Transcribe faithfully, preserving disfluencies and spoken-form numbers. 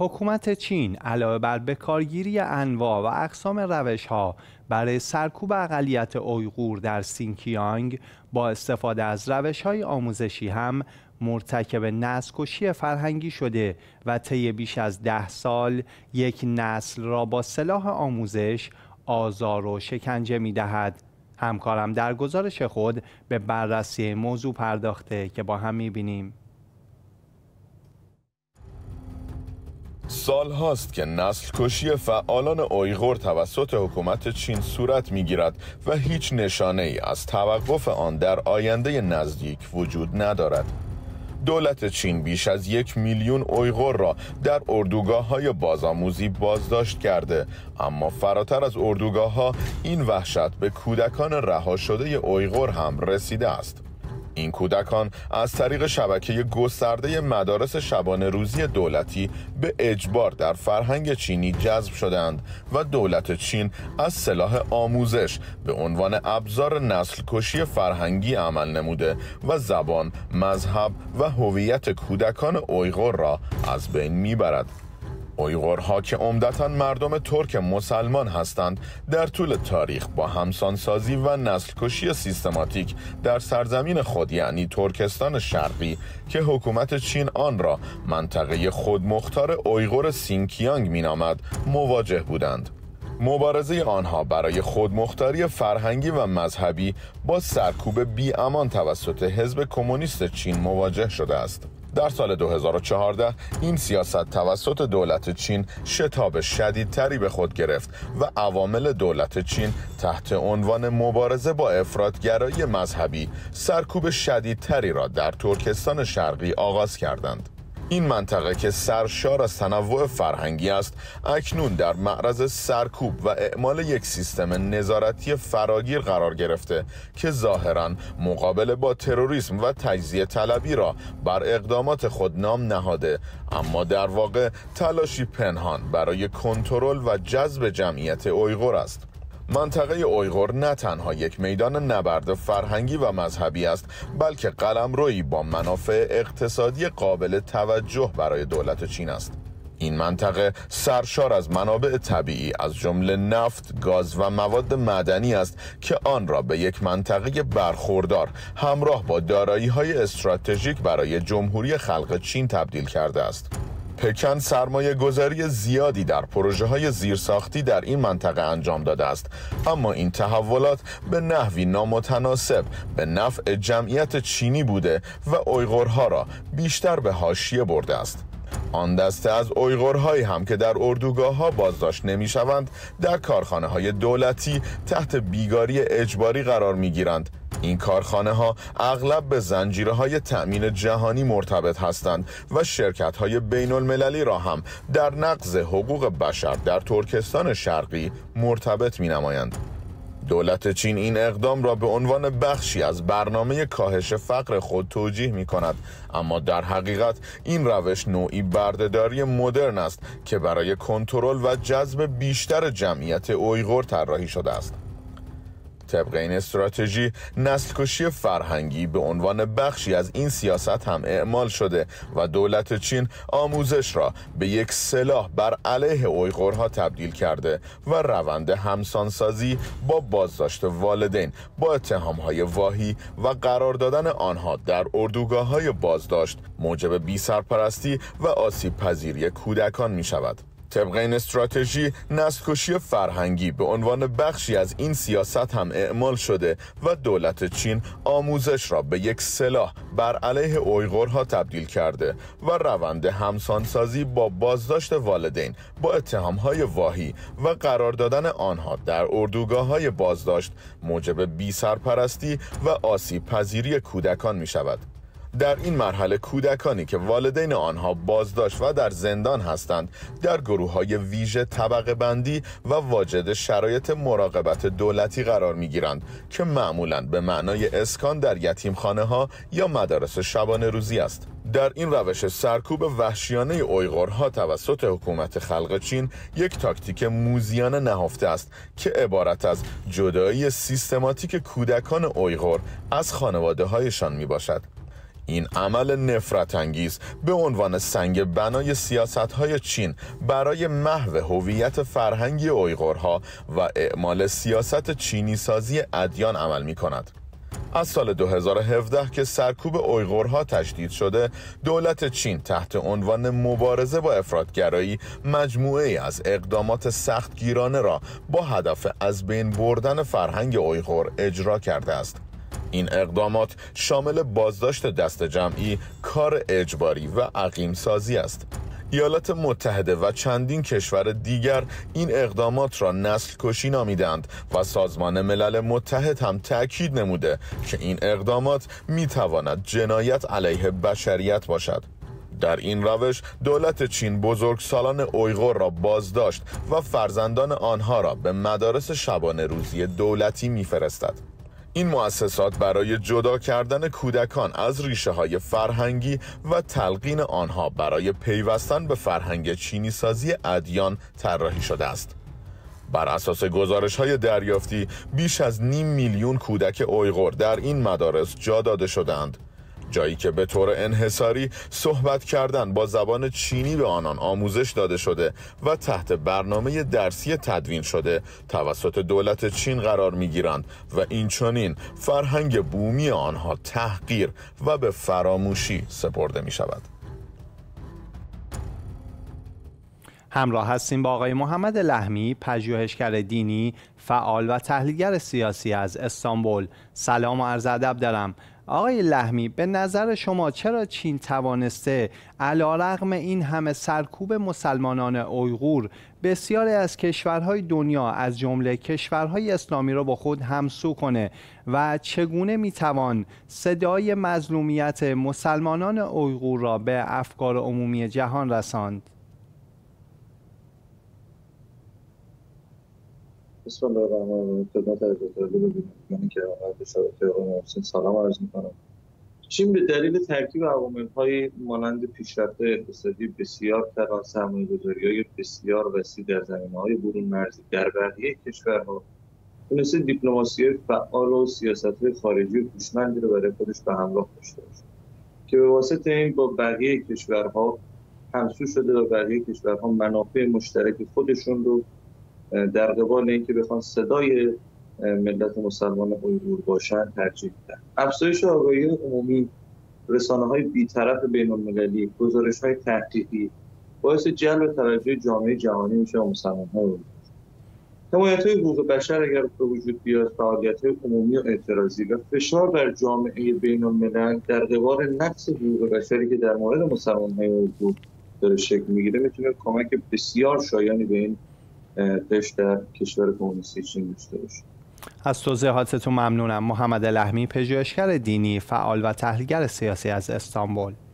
حکومت چین علاوه بر بکارگیری انواع و اقسام روش‌ها برای سرکوب اقلیت اویغور در سینکیانگ با استفاده از روش‌های آموزشی هم مرتکب نسل‌کشی فرهنگی شده و طی بیش از ده سال یک نسل را با سلاح آموزش آزار و شکنجه می‌دهد. همکارم در گزارش خود به بررسی موضوع پرداخته که با هم می‌بینیم. سال هاست که نسل کشی فعالان اویغور توسط حکومت چین صورت می گیرد و هیچ نشانه ای از توقف آن در آینده نزدیک وجود ندارد. دولت چین بیش از یک میلیون اویغور را در اردوگاه‌های بازآموزی بازداشت کرده، اما فراتر از اردوگاه‌ها این وحشت به کودکان رها شده اویغور هم رسیده است. این کودکان از طریق شبکه گسترده مدارس شبانه روزی دولتی به اجبار در فرهنگ چینی جذب شدند و دولت چین از سلاح آموزش به عنوان ابزار نسل کشی فرهنگی عمل نموده و زبان، مذهب و هویت کودکان اویغور را از بین میبرد. اویغورها که عمدتاً مردم ترک مسلمان هستند، در طول تاریخ با همسانسازی و نسل کشی سیستماتیک در سرزمین خود یعنی ترکستان شرقی که حکومت چین آن را منطقه خودمختار اویغور سینکیانگ مینامد مواجه بودند. مبارزه آنها برای خودمختاری فرهنگی و مذهبی با سرکوب بی‌امان توسط حزب کمونیست چین مواجه شده است. در سال دو هزار و چهارده این سیاست توسط دولت چین شتاب شدیدتری به خود گرفت و عوامل دولت چین تحت عنوان مبارزه با افراطگرایی مذهبی سرکوب شدیدتری را در ترکستان شرقی آغاز کردند. این منطقه که سرشار از تنوع فرهنگی است، اکنون در معرض سرکوب و اعمال یک سیستم نظارتی فراگیر قرار گرفته که ظاهراً مقابله با تروریسم و تجزیه طلبی را بر اقدامات خود نام نهاده، اما در واقع تلاشی پنهان برای کنترل و جذب جمعیت اویغور است. منطقه اویغور نه تنها یک میدان نبرد فرهنگی و مذهبی است، بلکه قلمرویی با منافع اقتصادی قابل توجه برای دولت چین است. این منطقه سرشار از منابع طبیعی از جمله نفت، گاز و مواد معدنی است که آن را به یک منطقه برخوردار همراه با دارایی‌های استراتژیک برای جمهوری خلق چین تبدیل کرده است. پکن سرمایه گذاری زیادی در پروژه های زیرساختی در این منطقه انجام داده است، اما این تحولات به نحوی نامتناسب به نفع جمعیت چینی بوده و اویغورها را بیشتر به حاشیه برده است. آن دسته از اویغورهایی هم که در اردوگاه ها بازداشت نمی شوند، در کارخانه های دولتی تحت بیگاری اجباری قرار می گیرند. این کارخانه ها اغلب به زنجیره های تأمین جهانی مرتبط هستند و شرکت های بین المللی را هم در نقض حقوق بشر در ترکستان شرقی مرتبط می نمایند. دولت چین این اقدام را به عنوان بخشی از برنامه کاهش فقر خود توجیه می کند، اما در حقیقت این روش نوعی بردهداری مدرن است که برای کنترل و جذب بیشتر جمعیت اویغور طراحی شده است. طبق این استراتژی نسل کشی فرهنگی به عنوان بخشی از این سیاست هم اعمال شده و دولت چین آموزش را به یک سلاح بر علیه اویغورها تبدیل کرده و روند همسانسازی با بازداشت والدین با اتهام‌های واهی و قرار دادن آنها در اردوگاه‌های بازداشت موجب بی‌سرپرستی و آسیب پذیری کودکان می شود. طبق این استراتژی نسل کشی فرهنگی به عنوان بخشی از این سیاست هم اعمال شده و دولت چین آموزش را به یک سلاح بر علیه اویغورها تبدیل کرده و روند همسانسازی با بازداشت والدین با اتهام‌های واهی و قرار دادن آنها در اردوگاه‌های بازداشت موجب بی‌سرپرستی و آسیب پذیری کودکان می شود. در این مرحله کودکانی که والدین آنها بازداشت و در زندان هستند در گروه‌های ویژه طبقه بندی و واجد شرایط مراقبت دولتی قرار می‌گیرند که معمولاً به معنای اسکان در یتیمخانه‌ها یا مدارس شبانه روزی است. در این روش سرکوب وحشیانه اویغورها توسط حکومت خلق چین یک تاکتیک موذیانه نهفته است که عبارت از جدایی سیستماتیک کودکان اویغور از خانواده‌هایشان میباشد. این عمل نفرت انگیز به عنوان سنگ بنای سیاست‌های چین برای محو هویت فرهنگی اویغورها و اعمال سیاست چینی سازی ادیان عمل می‌کند. از سال دو هزار و هفده که سرکوب اویغورها تشدید شده، دولت چین تحت عنوان مبارزه با افراطگرایی مجموعه‌ای از اقدامات سختگیرانه را با هدف از بین بردن فرهنگ اویغور اجرا کرده است. این اقدامات شامل بازداشت دست جمعی، کار اجباری و عقیم سازی است. ایالات متحده و چندین کشور دیگر این اقدامات را نسل کشی نامیدند و سازمان ملل متحد هم تأکید نموده که این اقدامات میتواند جنایت علیه بشریت باشد. در این روش دولت چین بزرگسالان اویغور را بازداشت و فرزندان آنها را به مدارس شبانه روزی دولتی میفرستد. این مؤسسات برای جدا کردن کودکان از ریشه های فرهنگی و تلقین آنها برای پیوستن به فرهنگ چینی سازی ادیان طراحی شده است. بر اساس گزارش های دریافتی بیش از نیم میلیون کودک اویغور در این مدارس جا داده شدند، جایی که به طور انحصاری صحبت کردن با زبان چینی به آنان آموزش داده شده و تحت برنامه درسی تدوین شده توسط دولت چین قرار می‌گیرند و این چنین فرهنگ بومی آنها تحقیر و به فراموشی سپرده می‌شود. همراه هستیم با آقای محمد لحمی، پژوهشگر دینی، فعال و تحلیلگر سیاسی از استانبول. سلام و عرض ادب دارم. آقای لحمی، به نظر شما چرا چین توانسته علیرغم این همه سرکوب مسلمانان اویغور بسیاری از کشورهای دنیا از جمله کشورهای اسلامی را با خود همسو کنه و چگونه میتوان صدای مظلومیت مسلمانان اویغور را به افکار عمومی جهان رساند؟ بسم الله الرحمن الرحیم. خدمت حضرت عالی که آقای شبکه آقای محسن سلام عرض می‌کنم. چین به دلیل ترکیب عوامل‌های مانند پیشرفت اقتصادی بسیار در آن سرمایه‌گذاری‌های بسیار وسیع در زمینه‌های برون مرزی در بقیه کشورها تونسته دیپلماسی فعال و سیاست‌های خارجی و هوشمندی رو برای خودش به همراه داشته باشه که به واسطه این با بقیه کشورها همسو شده و بقیه کشورها منافع مشترک خودشون رو در قبال اینکه بخوان صدای ملت مسلمان اویغور باشن ترجیح میدن. افزایش آگاهی عمومی، رسانه‌های بی‌طرف بین‌المللی، گزارش‌های تحقیقی باعث جلب توجه جامعه جهانی میشه و مسلمان‌های اویغور. حمایت‌های حقوق بشر اگر به وجود بیاد، فعالیت‌های عمومی و اعتراضی و فشار بر جامعه بین‌الملل در قبال نقض حقوق بشری که در مورد مسلمان‌های اویغور داره شکل میگیره میتونه کمک بسیار شایانی به این داشت در کشور کمونیستی چین داشته باشه. از توضیحاتتون ممنونم. محمد لحمی، پژوهشگر دینی، فعال و تحلیلگر سیاسی از استانبول.